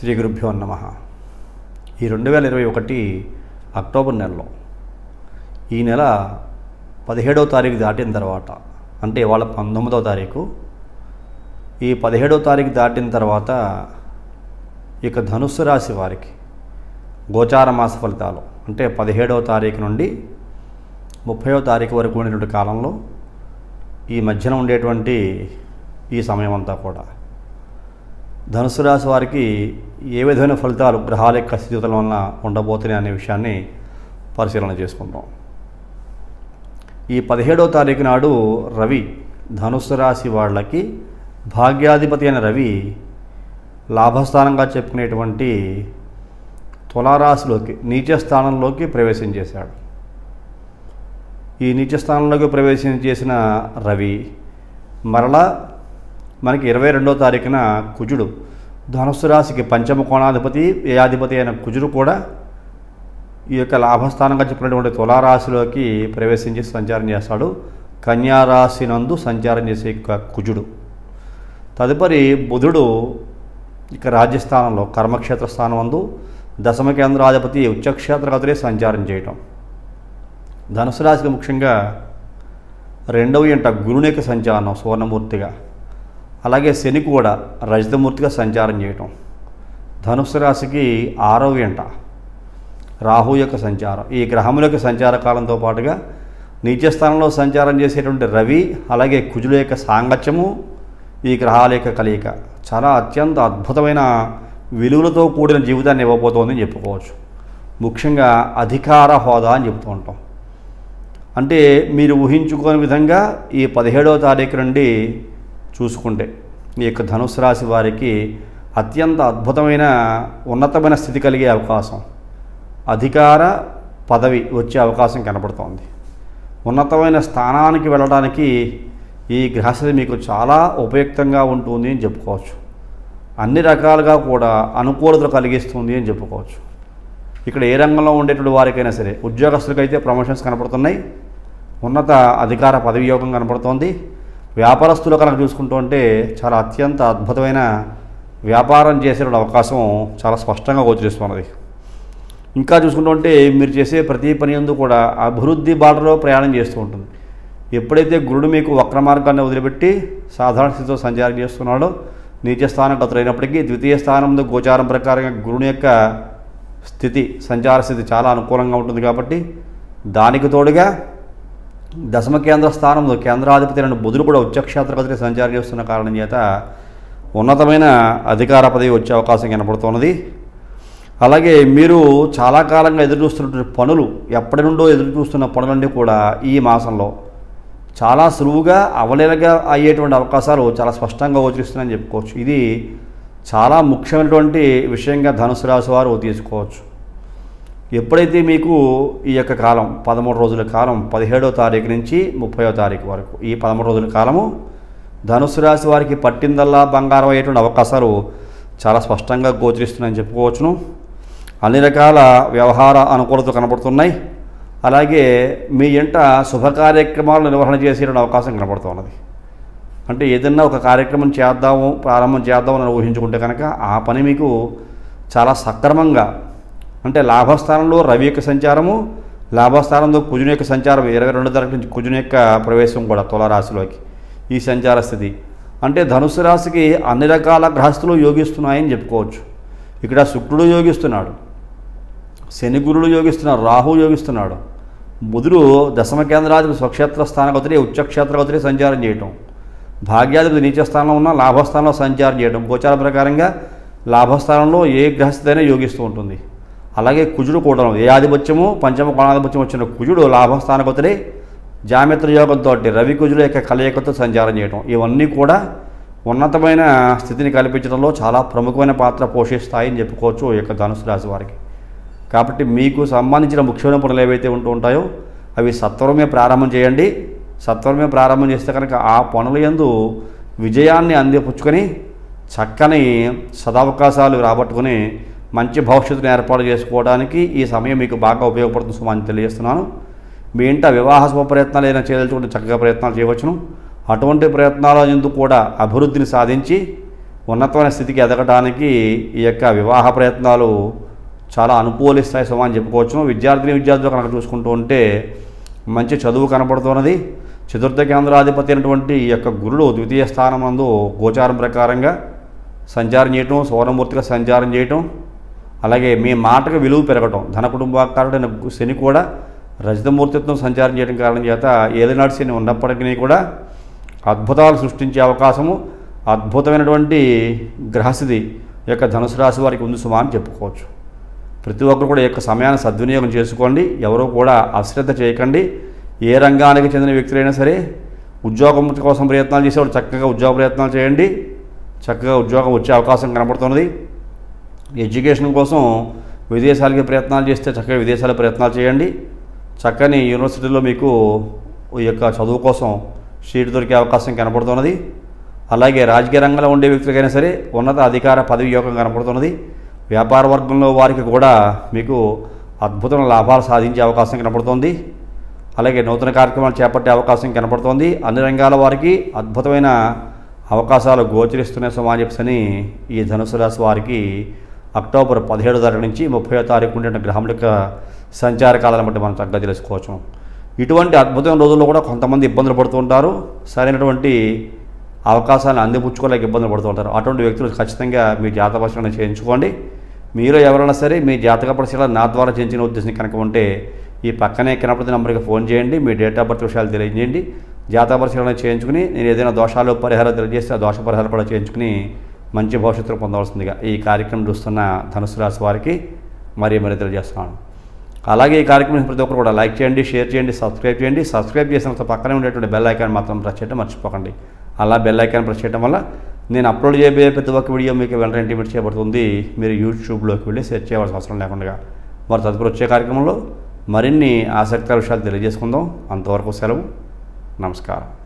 శ్రీ గురుభ్యో నమః. ఈ 2021 అక్టోబర్ నెలలో ఈ నెల 17వ తారీఖు దాటిన తర్వాత, అంటే ఇవాళ 19వ తారీఖు, ఈ 17వ తారీఖు దాటిన తర్వాత ఇక ధనుస్సు రాశి వారికి గోచార మాస ఫలితాలు అంటే 17వ తారీఖు నుండి 30వ తారీఖు వరకు ఉండేటువంటి కాలంలో ఈ మధ్యన ఉండేటువంటి ఈ సమయం అంతా కూడా ధనుసు రాశి వారికి ఏ విధమైన ఫలితాలు గ్రహాల యొక్క స్థితిగతుల వలన ఉండబోతున్నాయి అనే విషయాన్ని పరిశీలన చేసుకుందాం. ఈ 17వ తారీఖు నాడు రవి ధనుస్సు రాశి వాళ్ళకి భాగ్యాధిపతి అయిన రవి లాభస్థానంగా చెప్పుకునేటువంటి తులారాశిలోకి నీచ స్థానంలోకి ప్రవేశం చేశాడు. ఈ నీచ స్థానంలోకి ప్రవేశం చేసిన రవి మరలా మనకి 22వ తారీఖున కుజుడు ధనుస్సు రాశికి పంచమ కోణాధిపతి వ్యయాధిపతి అయిన కుజుడు కూడా ఈ యొక్క లాభస్థానంగా చెప్పినటువంటి తులారాశిలోకి ప్రవేశించి సంచారం చేస్తాడు. కన్యారాశి నందు సంచారం చేసే కుజుడు. తదుపరి బుధుడు ఇక రాజ్యస్థానంలో కర్మక్షేత్ర స్థానం నందు దశమ కేంద్రాధిపతి ఉచ్చక్షేత్రగతులే సంచారం చేయటం. ధనుసు రాశికి ముఖ్యంగా 2వ ఇంట గురుని యొక్క సంచారం సువర్ణమూర్తిగా, అలాగే శని కూడా రజతమూర్తిగా సంచారం చేయటం. ధనుస్సు రాశికి 6వ ఇంట రాహు యొక్క సంచారం. ఈ గ్రహముల యొక్క సంచార కాలంతో పాటుగా నీచస్థానంలో సంచారం చేసేటువంటి రవి అలాగే కుజుల యొక్క సాంగత్యము, ఈ గ్రహాల యొక్క కలయిక చాలా అత్యంత అద్భుతమైన విలువలతో కూడిన జీవితాన్ని ఇవ్వబోతోందని చెప్పుకోవచ్చు. ముఖ్యంగా అధికార హోదా అని చెప్తూ ఉంటాం. అంటే మీరు ఊహించుకోని విధంగా ఈ 17వ తారీఖు నుండి చూసుకుంటే ఈ యొక్క ధనుసు రాశి వారికి అత్యంత అద్భుతమైన ఉన్నతమైన స్థితి కలిగే అవకాశం, అధికార పదవి వచ్చే అవకాశం కనపడుతోంది. ఉన్నతమైన స్థానానికి వెళ్ళడానికి ఈ గ్రహస్థితి మీకు చాలా ఉపయుక్తంగా ఉంటుంది అని చెప్పుకోవచ్చు. అన్ని రకాలుగా కూడా అనుకూలతలు కలిగిస్తుంది అని చెప్పుకోవచ్చు. ఇక్కడ ఏ రంగంలో ఉండేటువంటి వారికైనా సరే, ఉద్యోగస్తులకైతే ప్రమోషన్స్ కనపడుతున్నాయి, ఉన్నత అధికార పదవి యోగం కనపడుతోంది. వ్యాపారస్తులు కనుక చూసుకుంటూ ఉంటే చాలా అత్యంత అద్భుతమైన వ్యాపారం చేసే అవకాశం చాలా స్పష్టంగా గోచరిస్తున్నది. ఇంకా చూసుకుంటూ ఉంటే మీరు చేసే ప్రతి పని యందు కూడా అభివృద్ధి బాటలో ప్రయాణం చేస్తూ ఉంటుంది. ఎప్పుడైతే గురుడు మీకు వక్ర మార్గాన్ని వదిలిపెట్టి సాధారణ స్థితితో సంచారం చేస్తున్నాడో, నీచ స్థానం గతులైనప్పటికీ ద్వితీయ స్థానంలో గోచారం ప్రకారంగా గురుని యొక్క స్థితి సంచార స్థితి చాలా అనుకూలంగా ఉంటుంది. కాబట్టి దానికి తోడుగా దశమ కేంద్ర స్థానంలో కేంద్రాధిపతి అయిన బుధుడు కూడా ఉచ్చక్షేత్రగతిని సంచారం చేస్తున్న కారణం చేత ఉన్నతమైన అధికార పదవి వచ్చే అవకాశం కనపడుతున్నది. అలాగే మీరు చాలా కాలంగా ఎదురు చూస్తున్నటువంటి పనులు, ఎప్పటి నుండో ఎదురు చూస్తున్న పనులన్నీ కూడా ఈ మాసంలో చాలా సులువుగా అవలేలగా అయ్యేటువంటి అవకాశాలు చాలా స్పష్టంగా గోచరిస్తున్నాయని చెప్పుకోవచ్చు. ఇది చాలా ముఖ్యమైనటువంటి విషయంగా ధనుసు రాశి వారు తీసుకోవచ్చు. ఎప్పుడైతే మీకు ఈ యొక్క కాలం 13 రోజుల కాలం 17వ తారీఖు నుంచి 30వ తారీఖు వరకు ఈ 13 రోజుల కాలము ధనుసు రాశి వారికి పట్టిందల్లా బంగారం అయ్యేటువంటి అవకాశాలు చాలా స్పష్టంగా గోచరిస్తున్నాయని చెప్పుకోవచ్చును. అన్ని రకాల వ్యవహార అనుకూలతలు కనబడుతున్నాయి. అలాగే మీ ఇంట శుభ కార్యక్రమాలు నిర్వహణ చేసేటువంటి అవకాశం కనబడుతున్నది. అంటే ఏదన్నా ఒక కార్యక్రమం చేద్దాము, ప్రారంభం చేద్దామని ఊహించుకుంటే కనుక ఆ పని మీకు చాలా సక్రమంగా, అంటే లాభస్థానంలో రవి యొక్క సంచారము, లాభస్థానంలో కుజుని యొక్క సంచారం 22వ తారీఖు నుంచి కుజుని యొక్క ప్రవేశం కూడా తులారాశిలోకి ఈ సంచార స్థితి అంటే ధనుసు రాశికి అన్ని రకాల గ్రహస్థులు యోగిస్తున్నాయని చెప్పుకోవచ్చు. ఇక్కడ శుక్రుడు యోగిస్తున్నాడు, శని గురుడు యోగిస్తున్నాడు, రాహు యోగిస్తున్నాడు, బుధుడు దశమ కేంద్రాధిపతి స్వక్షేత్ర స్థానగతులే ఉచ్చక్షేత్రగతులే సంచారం చేయటం, భాగ్యాధిపతి నీచ స్థానంలో ఉన్న లాభస్థానంలో సంచారం చేయడం. గోచార ప్రకారంగా లాభస్థానంలో ఏ గ్రహస్థితి అయినా యోగిస్తూ ఉంటుంది. అలాగే కుజుడు కూడా ఏ ఆధిపత్యము పంచమ కోణాధిపత్యం వచ్చిన కుజుడు లాభస్థానగతులే జామిత్ర యోగంతో రవి కుజుల యొక్క కలయికతో సంచారం చేయడం, ఇవన్నీ కూడా ఉన్నతమైన స్థితిని కల్పించడంలో చాలా ప్రముఖమైన పాత్ర పోషిస్తాయని చెప్పుకోవచ్చు ఈ యొక్క ధనుసు రాశి వారికి. కాబట్టి మీకు సంబంధించిన ముఖ్యమైన పనులు ఏవైతే ఉంటూ ఉంటాయో అవి సత్వరమే ప్రారంభం చేయండి. సత్వరమే ప్రారంభం చేస్తే కనుక ఆ పనుల యందు విజయాన్ని అందిపుచ్చుకొని చక్కని సదవకాశాలు రాబట్టుకుని మంచి భవిష్యత్తును ఏర్పాటు చేసుకోవడానికి ఈ సమయం మీకు బాగా ఉపయోగపడుతుంది సుమని తెలియజేస్తున్నాను. మీ ఇంట వివాహ శుభ ప్రయత్నాలు ఏదైనా చేయదలుచుకుంటే చక్కగా ప్రయత్నాలు చేయవచ్చును. అటువంటి ప్రయత్నాల యందు కూడా అభివృద్ధిని సాధించి ఉన్నతమైన స్థితికి ఎదగడానికి ఈ యొక్క వివాహ ప్రయత్నాలు చాలా అనుకూలిస్తాయి సుమా అని చెప్పుకోవచ్చు. విద్యార్థులు కనుక చూసుకుంటూ ఉంటే మంచి చదువు కనపడుతున్నది. చతుర్థ కేంద్రాధిపతి అయినటువంటి ఈ యొక్క గురుడు ద్వితీయ స్థానం నందు గోచారం ప్రకారంగా సంచారం చేయటం, సౌరమూర్తిగా సంచారం చేయటం, అలాగే మీ మాటకు విలువ పెరగటం, ధన కుటుంబాకారుడైన శని కూడా రజతమూర్తిత్వం సంచారం చేయడం కారణం చేత ఏలినాటి శని ఉన్నప్పటికీ కూడా అద్భుతాలు సృష్టించే అవకాశము, అద్భుతమైనటువంటి గ్రహస్థితి యొక్క ధనుసు రాశి వారికి ఉంది సుమా అని చెప్పుకోవచ్చు. ప్రతి ఒక్కరు కూడా ఈ యొక్క సమయాన్ని సద్వినియోగం చేసుకోండి. ఎవరూ కూడా అశ్రద్ధ చేయకండి. ఏ రంగానికి చెందిన వ్యక్తులైనా సరే ఉద్యోగం కోసం ప్రయత్నాలు చేసేవాడు చక్కగా ఉద్యోగ ప్రయత్నాలు చేయండి. చక్కగా ఉద్యోగం వచ్చే అవకాశం కనబడుతున్నది. ఎడ్యుకేషన్ కోసం విదేశాలకి ప్రయత్నాలు చేస్తే చక్కగా విదేశాల ప్రయత్నాలు చేయండి. చక్కని యూనివర్సిటీలో మీకు ఈ యొక్క చదువు కోసం సీటు దొరికే అవకాశం కనబడుతున్నది. అలాగే రాజకీయ రంగంలో ఉండే వ్యక్తులకైనా సరే ఉన్నత అధికార పదవి యోగం కనబడుతున్నది. వ్యాపార వర్గంలో వారికి కూడా మీకు అద్భుతమైన లాభాలు సాధించే అవకాశం కనబడుతుంది. అలాగే నూతన కార్యక్రమాలు చేపట్టే అవకాశం కనబడుతోంది. అన్ని రంగాల వారికి అద్భుతమైన అవకాశాలు గోచరిస్తున్నాయి సుమా అని చెప్పని ఈ ధనుసు రాశి వారికి అక్టోబర్ 17 తారీఖు నుంచి 30వ తారీఖు ఉండే గ్రహముల యొక్క సంచార కాలాలను బట్టి మనం చక్కగా తెలుసుకోవచ్చు. ఇటువంటి అద్భుతమైన రోజుల్లో కూడా కొంతమంది ఇబ్బందులు పడుతూ ఉంటారు. సరైనటువంటి అవకాశాలను అందిపుచ్చుకోలేక ఇబ్బందులు పడుతూ ఉంటారు. అటువంటి వ్యక్తులు ఖచ్చితంగా మీ జాతక పరిశీలన చేయించుకోండి. మీరు ఎవరైనా సరే మీ జాతక పరిశీలన నా ద్వారా చేయించిన ఉద్దేశం కనుక ఉంటే ఈ పక్కనే కనపడుతున్న నెంబర్కి ఫోన్ చేయండి. మీ డేట్ ఆఫ్ బర్త్ విషయాలు తెలియజేయండి. జాతక పరిశీలన చేయించుకుని నేను ఏదైనా దోషాలు పరిహారాలు తెలియజేస్తే ఆ దోష పరిహారాలు కూడా చేయించుకుని మంచి భవిష్యత్తును పొందవలసిందిగా ఈ కార్యక్రమం చూస్తున్న ధనుసు రాశి వారికి మరీ తెలియజేస్తున్నాను. అలాగే ఈ కార్యక్రమం ప్రతి ఒక్కరు కూడా లైక్ చేయండి, షేర్ చేయండి, సబ్స్క్రైబ్ చేయండి. సబ్స్క్రైబ్ చేసిన తర్వాత పక్కనే ఉండేటువంటి బెల్ ఐకాన్ మాత్రం ప్రెస్ చేయడం మర్చిపోకండి. అలా బెల్ ఐకాన్ ప్రెస్ చేయడం వల్ల నేను అప్లోడ్ చేయబోయే ప్రతి ఒక్క వీడియో మీకు వెంటనే ఇంటిమేట్ చేయబడుతుంది. మీరు యూట్యూబ్లోకి వెళ్ళి సెర్చ్ చేయవలసిన అవసరం లేకుండా మరి తదుపరి వచ్చే కార్యక్రమంలో మరిన్ని ఆసక్తికర విషయాలు తెలియజేసుకుందాం. అంతవరకు సెలవు. నమస్కారం.